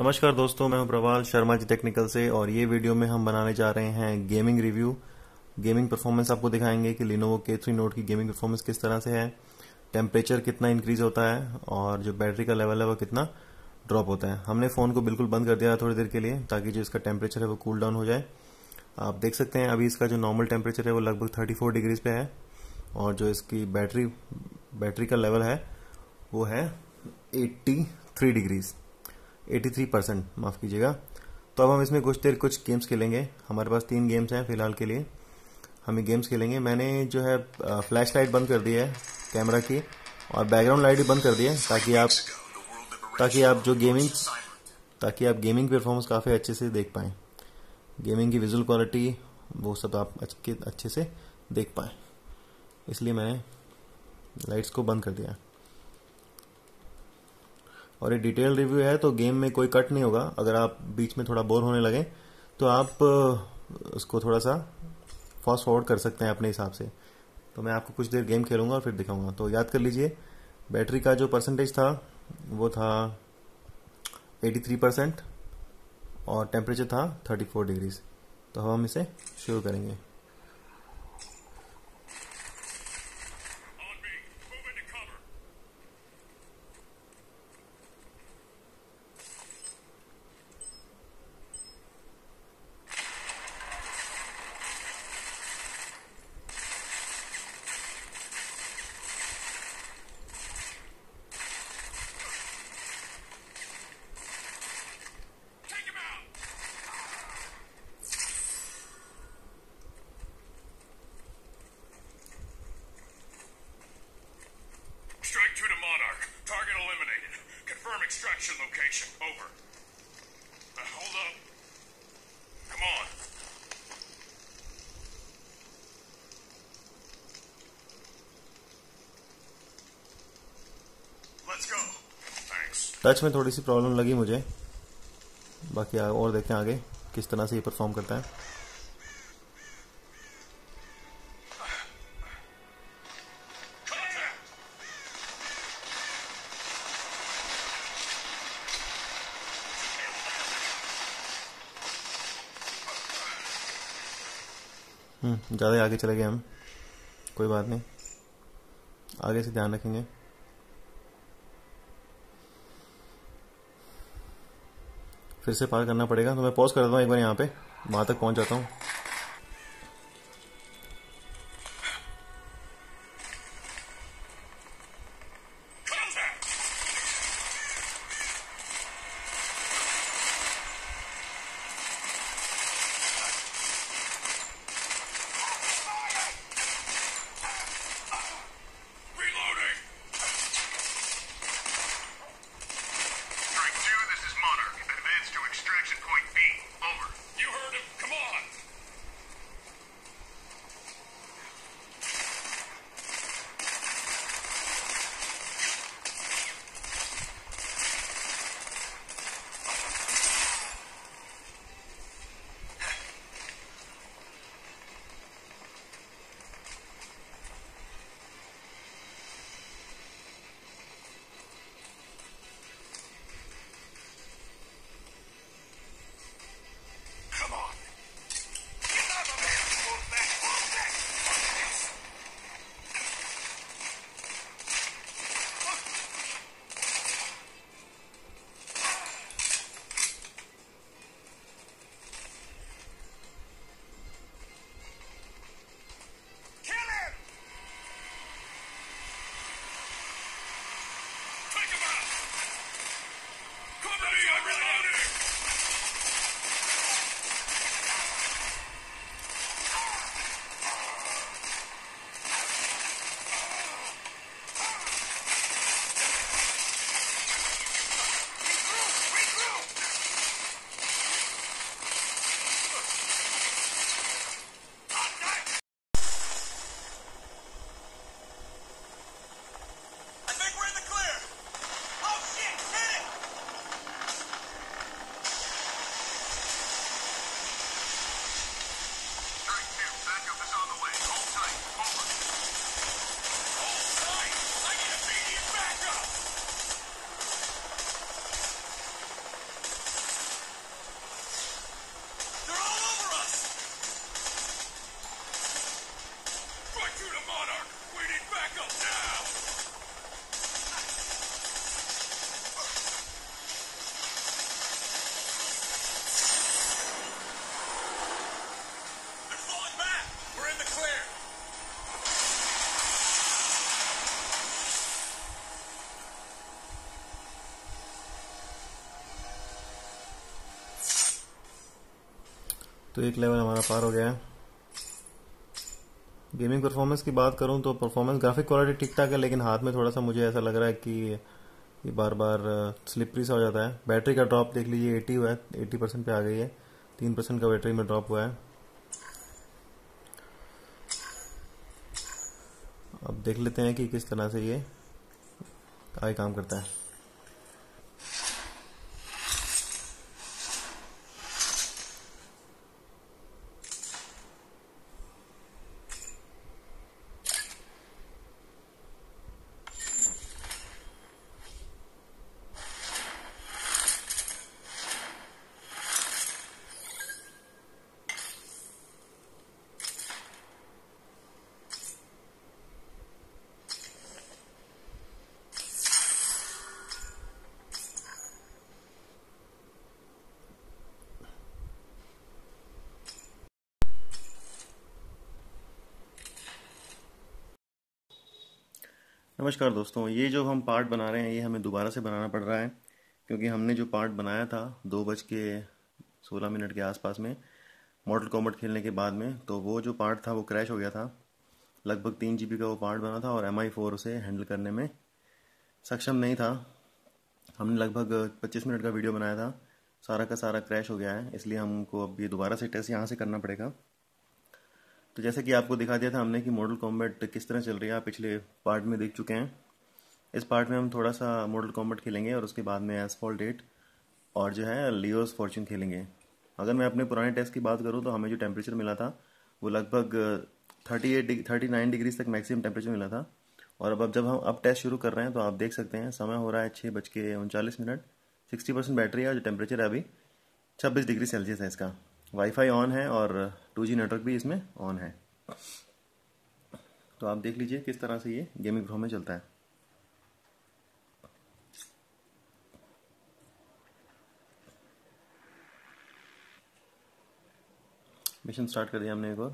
नमस्कार दोस्तों, मैं हूं प्रवाल शर्मा जी टेक्निकल से। और ये वीडियो में हम बनाने जा रहे हैं गेमिंग रिव्यू। गेमिंग परफॉर्मेंस आपको दिखाएंगे कि Lenovo K3 Note की गेमिंग परफॉर्मेंस किस तरह से है, टेम्परेचर कितना इंक्रीज होता है और जो बैटरी का लेवल है वो कितना ड्रॉप होता है। हमने फ़ोन को बिल्कुल बंद कर दिया थोड़ी देर के लिए ताकि जो इसका टेम्परेचर है वो कूल डाउन हो जाए। आप देख सकते हैं अभी इसका जो नॉर्मल टेम्परेचर है वो लगभग 34 डिग्रीज पे है और जो इसकी बैटरी का लेवल है वो है 83 डिग्रीज, 83%, माफ़ कीजिएगा। तो अब हम इसमें कुछ गेम्स खेलेंगे। हमारे पास 3 गेम्स हैं फिलहाल के लिए, हम ये गेम्स खेलेंगे। मैंने जो है फ्लैश लाइट बंद कर दी है कैमरा की और बैकग्राउंड लाइट भी बंद कर दी है ताकि आप गेमिंग परफॉर्मेंस काफ़ी अच्छे से देख पाएँ। गेमिंग की विजुअल क्वालिटी वो सब आप अच्छे से देख पाएँ, इसलिए मैंने लाइट्स को बंद कर दिया। और ये डिटेल रिव्यू है तो गेम में कोई कट नहीं होगा। अगर आप बीच में थोड़ा बोर होने लगे तो आप उसको थोड़ा सा फास्ट फॉरवर्ड कर सकते हैं अपने हिसाब से। तो मैं आपको कुछ देर गेम खेलूंगा और फिर दिखाऊंगा। तो याद कर लीजिए, बैटरी का जो परसेंटेज था वो था 83% और टेम्परेचर था 34 डिग्रीज। तो हम इसे शुरू करेंगे। Strike 2 to Monarch. Target eliminated. Confirm extraction location. Over. Hold up. Come on. Let's go. Thanks. Touch में थोड़ी सी प्रॉब्लम लगी मुझे, बाकी और देखते हैं आगे किस तरह से ये परफॉर्म करता है। ज़्यादा आगे चले गए हम, कोई बात नहीं, आगे से ध्यान रखेंगे। फिर से पार करना पड़ेगा तो मैं पॉज कर देता हूँ एक बार, यहाँ पे वहाँ तक पहुँच जाता हूँ। तो एक लेवल हमारा पार हो गया है। गेमिंग परफॉर्मेंस की बात करूं तो परफॉर्मेंस ग्राफिक क्वालिटी ठीक ठाक है, लेकिन हाथ में थोड़ा सा मुझे ऐसा लग रहा है कि ये बार बार स्लिपरी सा हो जाता है। बैटरी का ड्रॉप देख लीजिए, 80 हुआ है, 80% पे आ गई है, 3% का बैटरी में ड्रॉप हुआ है। अब देख लेते हैं कि किस तरह से ये आगे काम करता है। नमस्कार दोस्तों, ये जो हम पार्ट बना रहे हैं ये हमें दोबारा से बनाना पड़ रहा है, क्योंकि हमने जो पार्ट बनाया था 2:16 के आसपास में मॉडल कॉम्बैट खेलने के बाद में, तो वो जो पार्ट था वो क्रैश हो गया था। लगभग 3 GB का वो पार्ट बना था और MI4 उसे हैंडल करने में सक्षम नहीं था। हमने लगभग 25 मिनट का वीडियो बनाया था, सारा का सारा क्रैश हो गया है, इसलिए हमको अब ये दोबारा से टेस्ट यहाँ से करना पड़ेगा। तो जैसे कि आपको दिखा दिया था हमने कि मॉडल कॉम्बैट किस तरह चल रही है, आप पिछले पार्ट में देख चुके हैं। इस पार्ट में हम थोड़ा सा मॉडल कॉम्बैट खेलेंगे और उसके बाद में एसफॉल्ट 8 और जो है लियोस फॉर्च्यून खेलेंगे। अगर मैं अपने पुराने टेस्ट की बात करूँ तो हमें जो टेम्परेचर मिला था वो लगभग 39 डिग्री तक मैक्सिमम टेम्परेचर मिला था। और अब जब हम टेस्ट शुरू कर रहे हैं तो आप देख सकते हैं समय हो रहा है 6:39। 60% बैटरी है, जो टेम्परेचर है अभी 26 डिग्री सेल्सियस है इसका। वाईफाई ऑन है और 2G नेटवर्क भी इसमें ऑन है। तो आप देख लीजिए किस तरह से ये गेमिंग प्रो में चलता है। मिशन स्टार्ट कर दिया हमने एक और।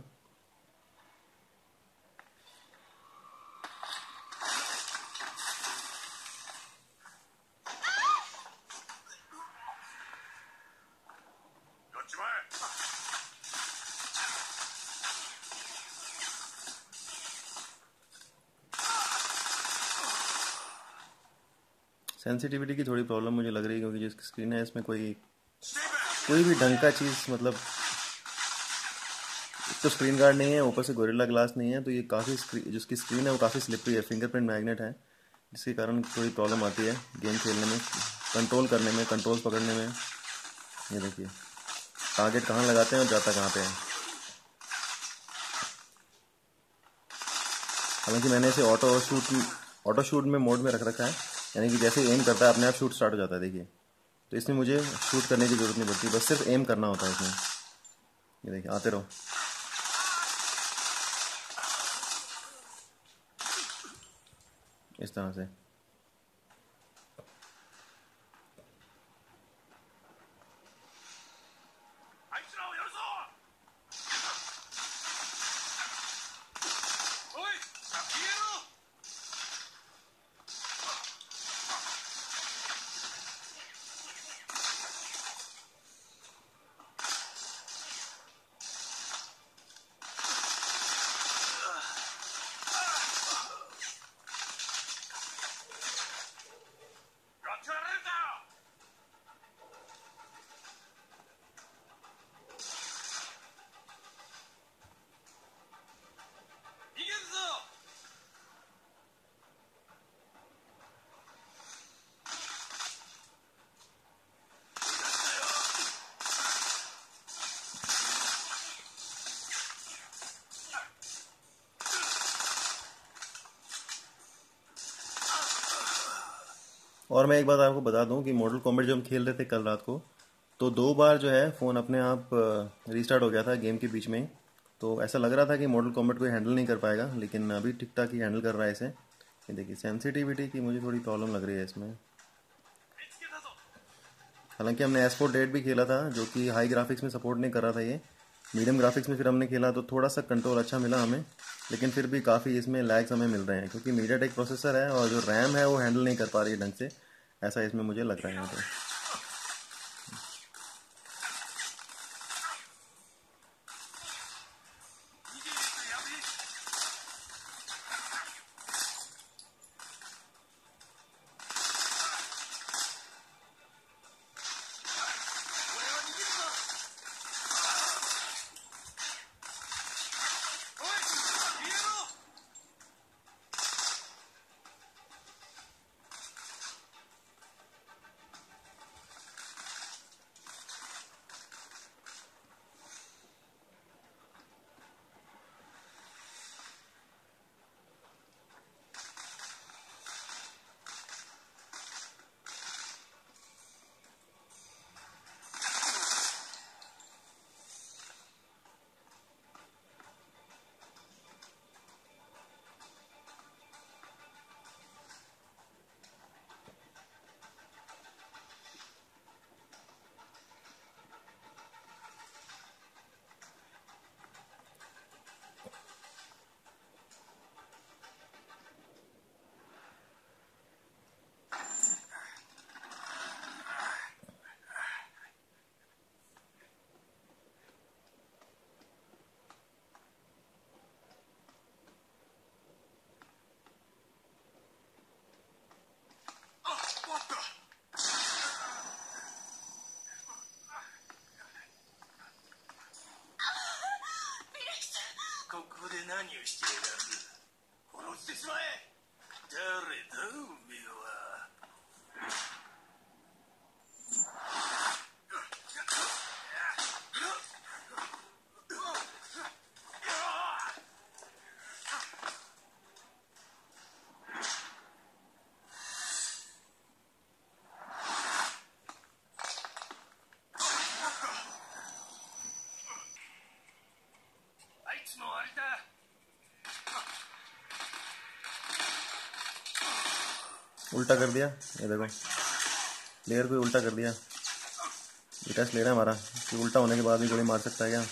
सेंसिटिविटी की थोड़ी प्रॉब्लम मुझे लग रही है, क्योंकि जो स्क्रीन है इसमें कोई भी ढंग का चीज़, मतलब तो स्क्रीन गार्ड नहीं है, ऊपर से गोरिल्ला ग्लास नहीं है, तो ये काफ़ी जिसकी स्क्रीन है वो काफ़ी स्लिपरी है। फिंगरप्रिंट मैग्नेट है, जिसके कारण थोड़ी प्रॉब्लम आती है गेम खेलने में, कंट्रोल करने में, कंट्रोल्स पकड़ने में। ये देखिए टारगेट कहाँ लगाते हैं और जाता कहाँ पे है। हालांकि मैंने इसे ऑटो शूट में मोड में रख रखा है, यानी कि जैसे एम करता है अपने आप शूट स्टार्ट हो जाता है। देखिए, तो इसमें मुझे शूट करने की ज़रूरत नहीं पड़ती, बस सिर्फ एम करना होता है इसमें। ये देखिए आते रहो। इस तरह से और मैं एक बात आपको बता दूं कि मॉडल कॉम्बैट जब हम खेल रहे थे कल रात को, तो 2 बार जो है फ़ोन अपने आप रीस्टार्ट हो गया था गेम के बीच में। तो ऐसा लग रहा था कि मॉडल कॉम्बैट को हैंडल नहीं कर पाएगा, लेकिन अभी ठीक ठाक ही हैंडल कर रहा है इसे। ये देखिए सेंसिटिविटी की मुझे थोड़ी प्रॉब्लम लग रही है इसमें। हालांकि हमने एसफोर्ट 8 भी खेला था, जो कि हाई ग्राफिक्स में सपोर्ट नहीं कर रहा था। ये मीडियम ग्राफिक्स में फिर हमने खेला तो थोड़ा सा कंट्रोल अच्छा मिला हमें, लेकिन फिर भी काफ़ी इसमें लैग्स हमें मिल रहे हैं, क्योंकि मीडियाटेक प्रोसेसर है और जो रैम है वो हैंडल नहीं कर पा रही है ढंग से, ऐसा इसमें मुझे लग रहा है। तो 何をしてやがる。殺してしまえ。誰だおめえは。あいつもあれだ。 उल्टा कर दिया, ये देखो लेयर को उल्टा कर दिया। ये टेस्ट ले रहा है हमारा कि उल्टा होने के बाद भी गोली मार सकता है क्या।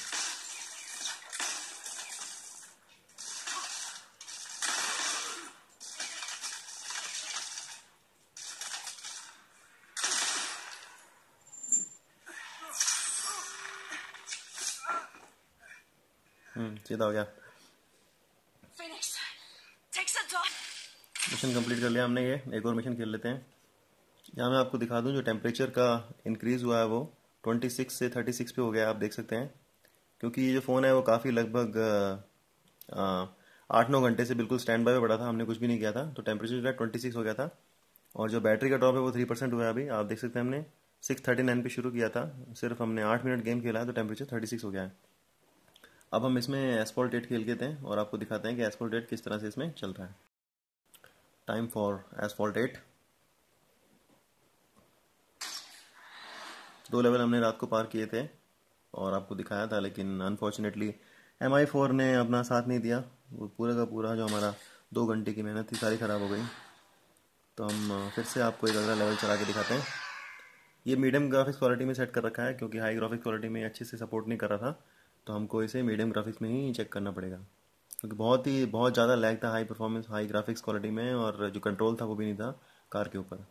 सीधा हो गया। Phoenix, take some time. Mission complete कर लिया हमने। ये एक और मिशन खेल लेते हैं। यहाँ मैं आपको दिखा दूँ जो टेम्परेचर का इंक्रीज़ हुआ है वो 26 से 36 पे हो गया, आप देख सकते हैं। क्योंकि ये जो फ़ोन है वो काफ़ी लगभग 8-9 घंटे से बिल्कुल स्टैंड बाय पे पड़ा था, हमने कुछ भी नहीं किया था, तो टेम्परेचर जो है 26 हो गया था। और जो बैटरी का ड्रॉप है वो 3% हुआ है अभी, आप देख सकते हैं। हमने 6:39 पे शुरू किया था, सिर्फ हमने 8 मिनट गेम खेला है, तो टेम्परेचर 36 हो गया है। अब हम इसमें एस्फॉल्ट 8 खेल के हैं और आपको दिखाते हैं कि एस्फॉल्ट 8 किस तरह से इसमें चल रहा है। Time for asphalt 8। 2 लेवल हमने रात को पार किए थे और आपको दिखाया था, लेकिन अनफॉर्चुनेटली MI4 ने अपना साथ नहीं दिया। वो पूरा का पूरा जो हमारा 2 घंटे की मेहनत थी सारी ख़राब हो गई। तो हम फिर से आपको एक अगला लेवल चला के दिखाते हैं। ये मीडियम ग्राफिक्स क्वालिटी में सेट कर रखा है क्योंकि हाई ग्राफिक्स क्वालिटी में अच्छे से सपोर्ट नहीं कर रहा था, तो हमको इसे मीडियम ग्राफिक्स में ही चेक करना पड़ेगा क्योंकि बहुत ज़्यादा लैग था high performance high graphics quality में, और जो कंट्रोल था वो भी नहीं था कार के ऊपर।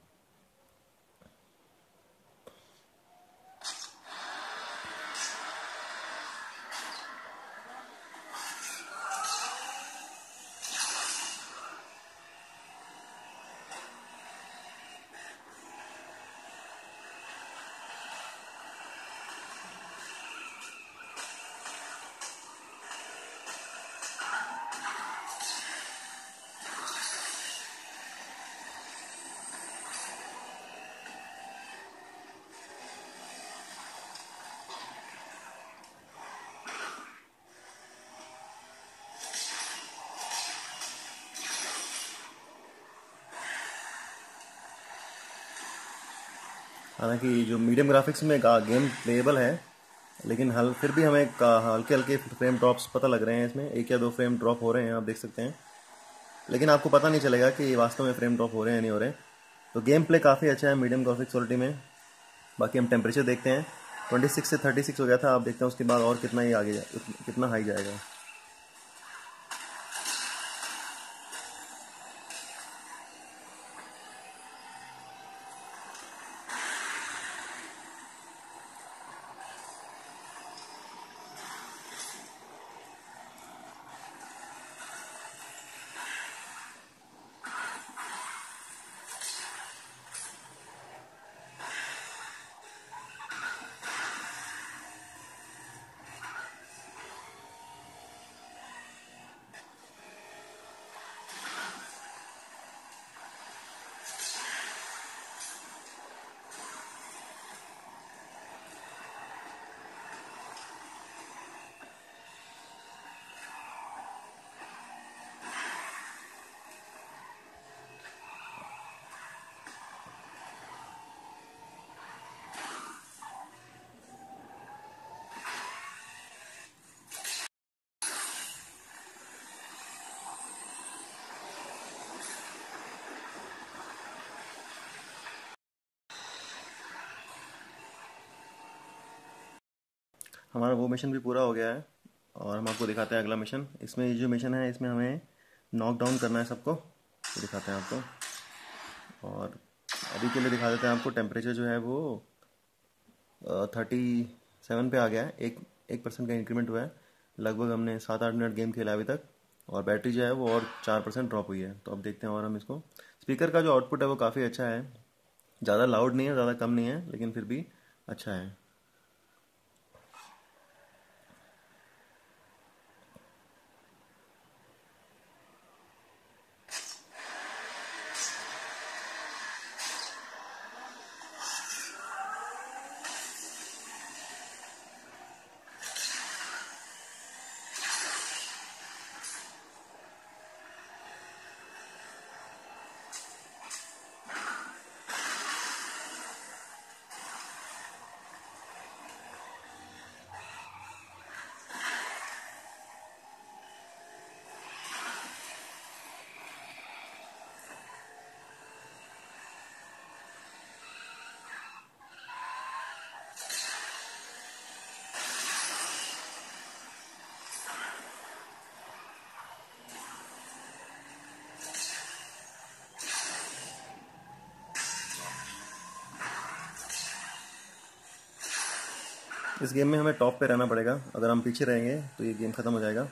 हालांकि जो मीडियम ग्राफिक्स में गेम प्लेएबल है, लेकिन फिर भी हमें हल्के हल्के फ्रेम ड्रॉप्स पता लग रहे हैं। इसमें 1 या 2 फ्रेम ड्रॉप हो रहे हैं, आप देख सकते हैं, लेकिन आपको पता नहीं चलेगा कि वास्तव में फ्रेम ड्रॉप हो रहे हैं या नहीं हो रहे। तो गेम प्ले काफ़ी अच्छा है मीडियम ग्राफिक्स क्वालिटी में। बाकी हम टेम्परेचर देखते हैं, 26 से 36 हो गया था, आप देखते हैं उसके बाद और कितना ही आगे कितना हाई जाएगा। हमारा वो मिशन भी पूरा हो गया है और हम आपको दिखाते हैं अगला मिशन। इसमें ये जो मिशन है इसमें हमें नॉक डाउन करना है सबको, तो दिखाते हैं आपको। और अभी के लिए दिखा देते हैं आपको। टेम्परेचर जो है वो 37 पे आ गया है, 1% का इंक्रीमेंट हुआ है। लगभग हमने 7-8 मिनट गेम खेला अभी तक, और बैटरी जो है वो और 4% ड्रॉप हुई है। तो अब देखते हैं और हम इसको। स्पीकर का जो आउटपुट है वो काफ़ी अच्छा है, ज़्यादा लाउड नहीं है, ज़्यादा कम नहीं है, लेकिन फिर भी अच्छा है। इस गेम में हमें टॉप पे रहना पड़ेगा, अगर हम पीछे रहेंगे तो ये गेम ख़त्म हो जाएगा।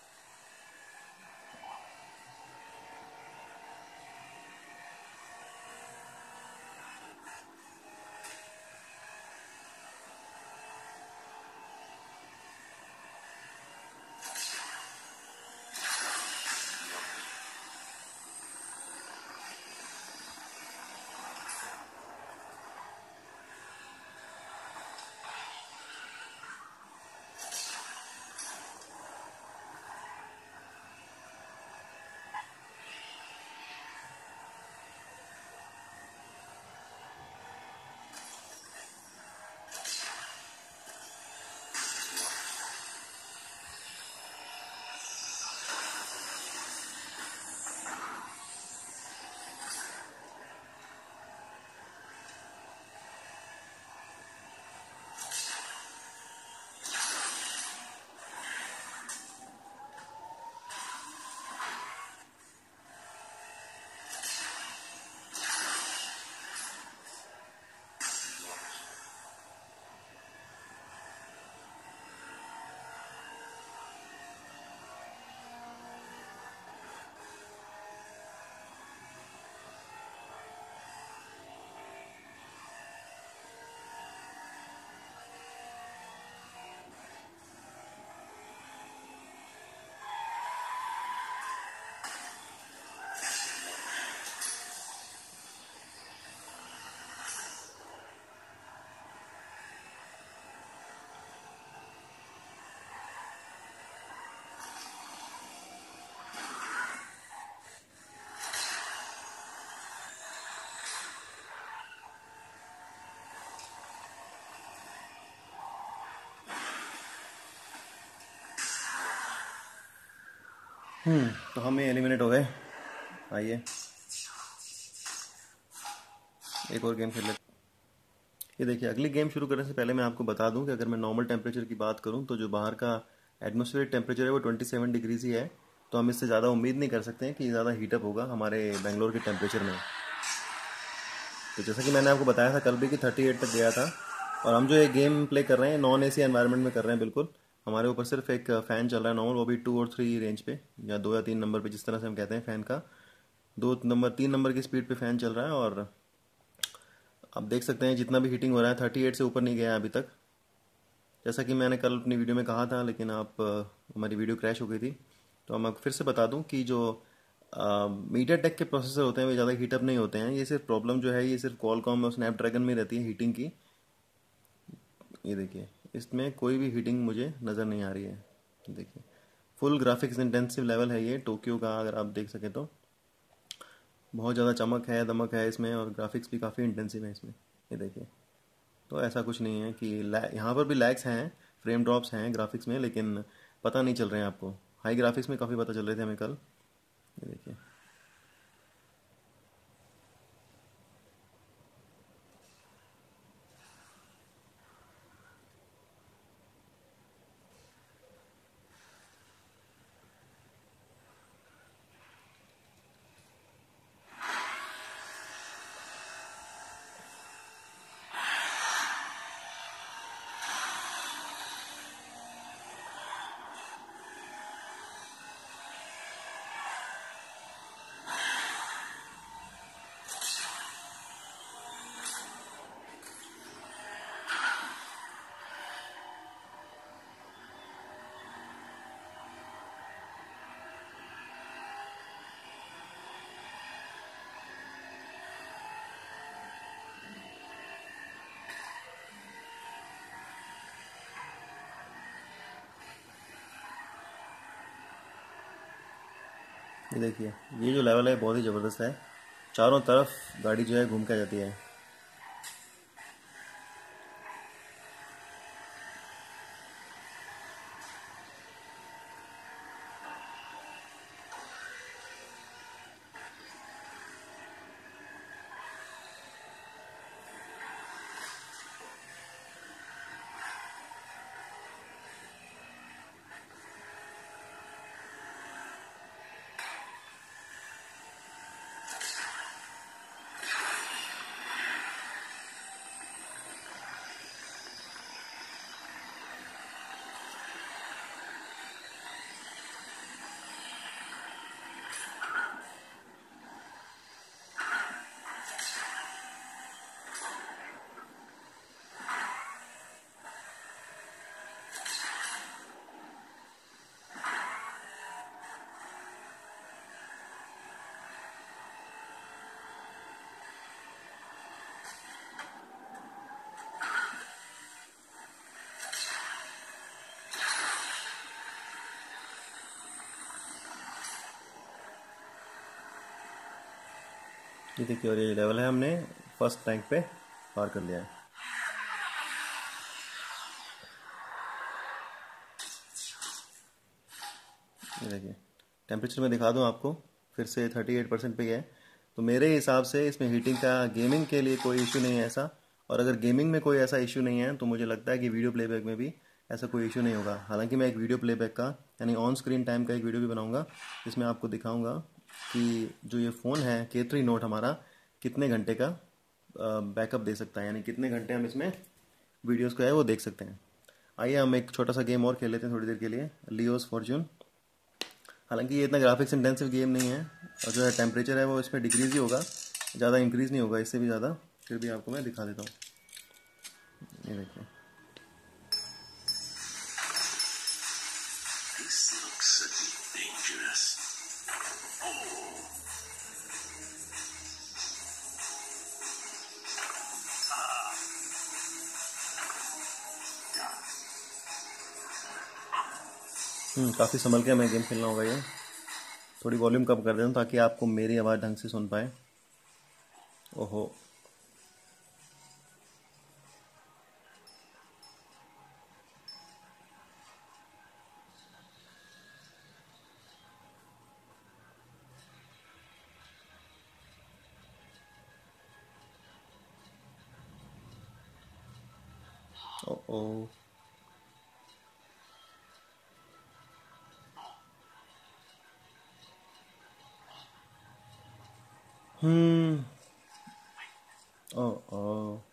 तो हम ये एलिमिनेट हो गए। आइए एक और गेम खेल लेते। ये देखिए, अगली गेम शुरू करने से पहले मैं आपको बता दूं कि अगर मैं नॉर्मल टेम्परेचर की बात करूं तो जो बाहर का एटमॉस्फेरिक टेम्परेचर है वो 27 डिग्रीज ही है, तो हम इससे ज़्यादा उम्मीद नहीं कर सकते हैं कि ज़्यादा हीटअप होगा हमारे बेंगलोर के टेम्परेचर में। तो जैसा कि मैंने आपको बताया था कल भी कि 38 तक गया था, और हम जो ये गेम प्ले कर रहे हैं नॉन एसी एनवायरनमेंट में कर रहे हैं बिल्कुल। हमारे ऊपर सिर्फ एक फ़ैन चल रहा है नॉर्मल, वो भी 2 और 3 रेंज पे, या 2 या 3 नंबर पे, जिस तरह से हम कहते हैं फ़ैन का। 3 नंबर की स्पीड पे फ़ैन चल रहा है, और आप देख सकते हैं जितना भी हीटिंग हो रहा है 38 से ऊपर नहीं गया अभी तक, जैसा कि मैंने कल अपनी वीडियो में कहा था, लेकिन हमारी वीडियो क्रैश हो गई थी। तो हम फिर से बता दूं कि जो मीडिया टेक के प्रोसेसर होते हैं वे ज़्यादा हीटअप नहीं होते हैं। ये सिर्फ प्रॉब्लम जो है ये सिर्फ क्वालकॉम और स्नैपड्रैगन में रहती है हीटिंग की। ये देखिए, इसमें कोई भी हीटिंग मुझे नज़र नहीं आ रही है। देखिए, फुल ग्राफिक्स इंटेंसिव लेवल है ये टोक्यो का, अगर आप देख सकें तो बहुत ज़्यादा चमक है, दमक है इसमें, और ग्राफिक्स भी काफ़ी इंटेंसिव है इसमें। ये देखिए, तो ऐसा कुछ नहीं है कि यहाँ पर भी लैग्स हैं, फ्रेम ड्रॉप्स हैं ग्राफिक्स में, लेकिन पता नहीं चल रहे हैं आपको। हाई ग्राफिक्स में काफ़ी पता चल रहे थे हमें कल। ये देखिए, ये जो लेवल है बहुत ही ज़बरदस्त है। चारों तरफ गाड़ी जो है घूम के आ जाती है। ये देखिए, और ये लेवल है, हमने फर्स्ट रैंक पे पार कर लिया है। ये देखिए, टेम्परेचर में दिखा दूं आपको, फिर से 38% पे है। तो मेरे हिसाब से इसमें हीटिंग का गेमिंग के लिए कोई इशू नहीं है ऐसा। और अगर गेमिंग में कोई ऐसा इशू नहीं है तो मुझे लगता है कि वीडियो प्लेबैक में भी ऐसा कोई इशू नहीं होगा। हालांकि मैं एक वीडियो प्लेबैक का यानी ऑन स्क्रीन टाइम का एक वीडियो भी बनाऊंगा, जिसमें आपको दिखाऊंगा कि जो ये फ़ोन है K3 Note हमारा कितने घंटे का बैकअप दे सकता है, यानी कितने घंटे हम इसमें वीडियोज़ को है वो देख सकते हैं। आइए हम एक छोटा सा गेम और खेल लेते हैं थोड़ी देर के लिए, लियोस फॉर्च्यून। हालांकि ये इतना ग्राफिक्स इंटेंसिव गेम नहीं है, और जो है टेम्परेचर है वो इसमें डिक्रीज़ ही होगा, ज़्यादा इंक्रीज़ नहीं होगा इससे भी ज़्यादा। फिर भी आपको मैं दिखा देता हूँ। ये देखिए, This looks a bit dangerous. काफ़ी संभल के हमें गेम खेलना होगा ये। थोड़ी वॉल्यूम कम कर देता हूँ ताकि आपको मेरी आवाज़ ढंग से सुन पाए। ओहो, ओ, ओ, ओ,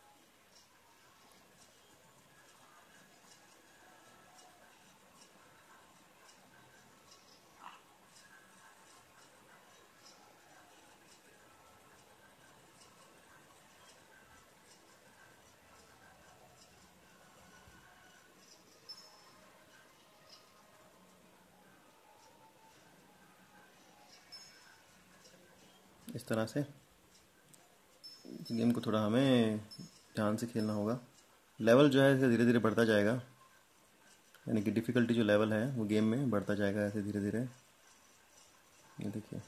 इस तरह से गेम को थोड़ा हमें ध्यान से खेलना होगा। लेवल जो है ऐसे धीरे धीरे बढ़ता जाएगा, यानी कि डिफ़िकल्टी जो लेवल है वो गेम में बढ़ता जाएगा ऐसे धीरे धीरे। ये देखिए,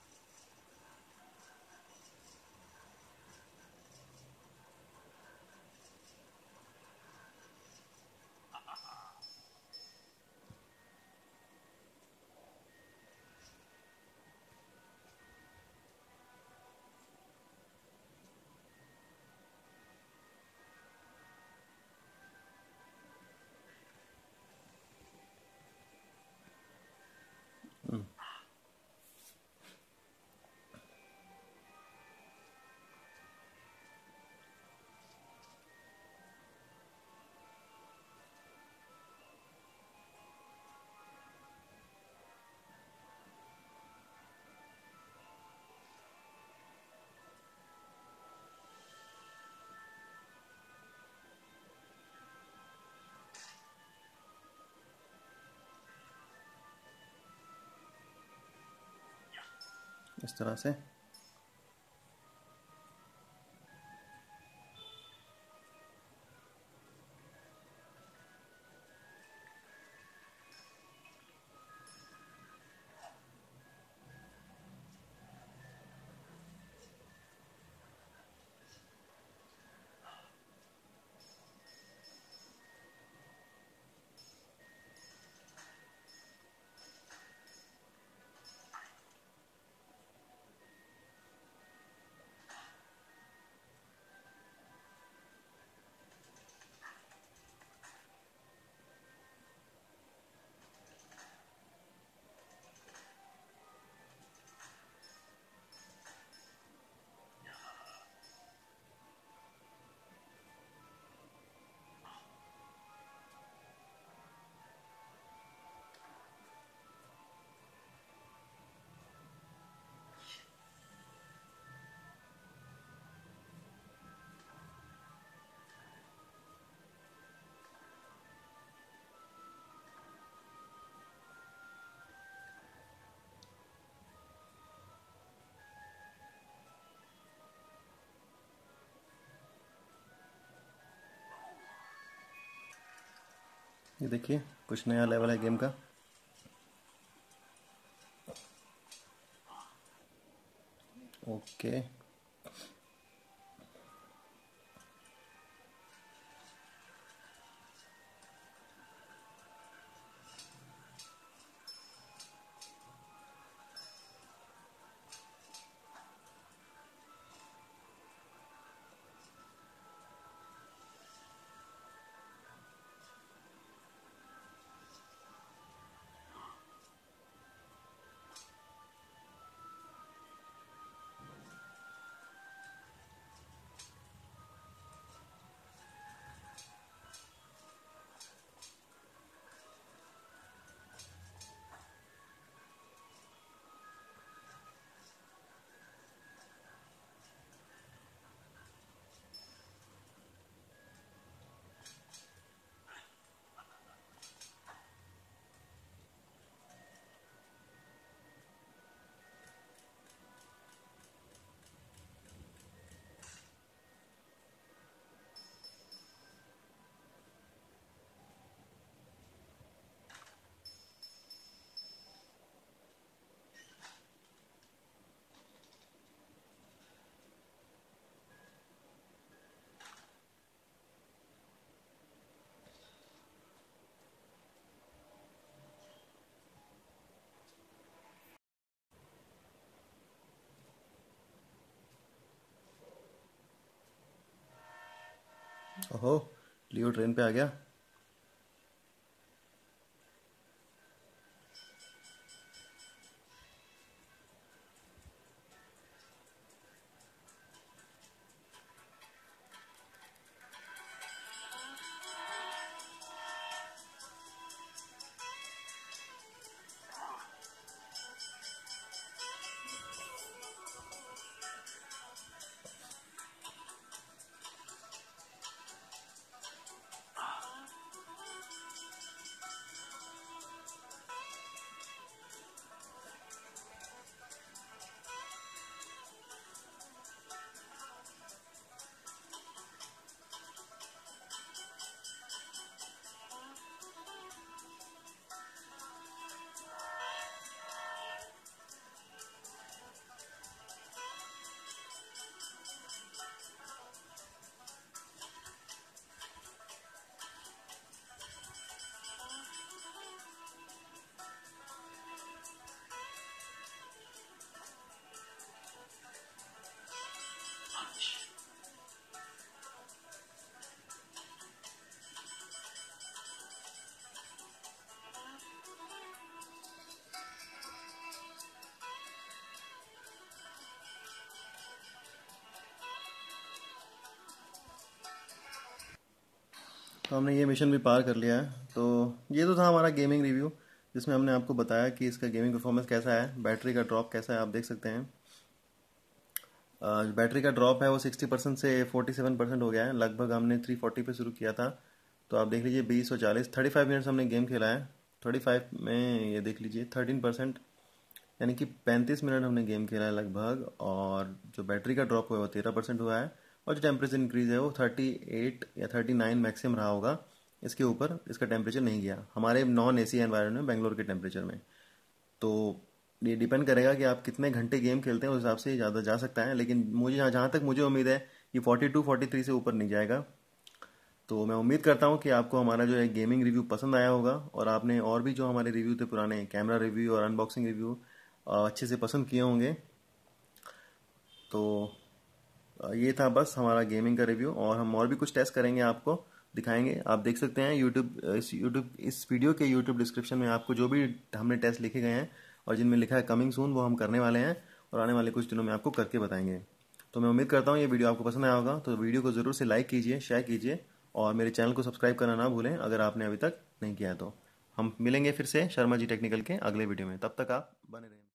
इस तरह से। ये देखिए, कुछ नया लेवल है गेम का। ओके, ओहो, लियो ट्रेन पे आ गया। तो हमने ये मिशन भी पार कर लिया है। तो ये तो था हमारा गेमिंग रिव्यू, जिसमें हमने आपको बताया कि इसका गेमिंग परफॉर्मेंस कैसा है, बैटरी का ड्रॉप कैसा है। आप देख सकते हैं बैटरी का ड्रॉप है वो 60% से 47% हो गया है। लगभग हमने 340 पे शुरू किया था, तो आप देख लीजिए 20 और 40 35 मिनट्स हमने गेम खेला है। 35 में ये देख लीजिए 13%, यानी कि 35 मिनट हमने गेम खेला है लगभग। और जो बैटरी का ड्रॉप हुआ है वो 13% हुआ है। और जो टेम्परेचर इंक्रीज है वो 38 या 39 मैक्सिमम रहा होगा, इसके ऊपर इसका टेम्परेचर नहीं गया हमारे नॉन एसी एनवायरनमेंट में, बेंगलोर के टेम्परेचर में। तो ये डिपेंड करेगा कि आप कितने घंटे गेम खेलते हैं, उस हिसाब से ज़्यादा जा सकता है। लेकिन मुझे जहाँ तक मुझे उम्मीद है कि 42-43 से ऊपर नहीं जाएगा। तो मैं उम्मीद करता हूँ कि आपको हमारा जो है गेमिंग रिव्यू पसंद आया होगा, और आपने और भी जो हमारे रिव्यू थे पुराने कैमरा रिव्यू और अनबॉक्सिंग रिव्यू अच्छे से पसंद किए होंगे। तो ये था बस हमारा गेमिंग का रिव्यू, और हम और भी कुछ टेस्ट करेंगे, आपको दिखाएंगे। आप देख सकते हैं इस वीडियो के यूट्यूब डिस्क्रिप्शन में आपको जो भी हमने टेस्ट लिखे गए हैं और जिनमें लिखा है कमिंग सून, वो हम करने वाले हैं और आने वाले कुछ दिनों में आपको करके बताएंगे। तो मैं उम्मीद करता हूँ ये वीडियो आपको पसंद आया होगा। तो वीडियो को ज़रूर से लाइक कीजिए, शेयर कीजिए, और मेरे चैनल को सब्सक्राइब करना ना भूलें अगर आपने अभी तक नहीं किया है। तो हम मिलेंगे फिर से शर्मा जी टेक्निकल के अगले वीडियो में, तब तक आप बने रहें।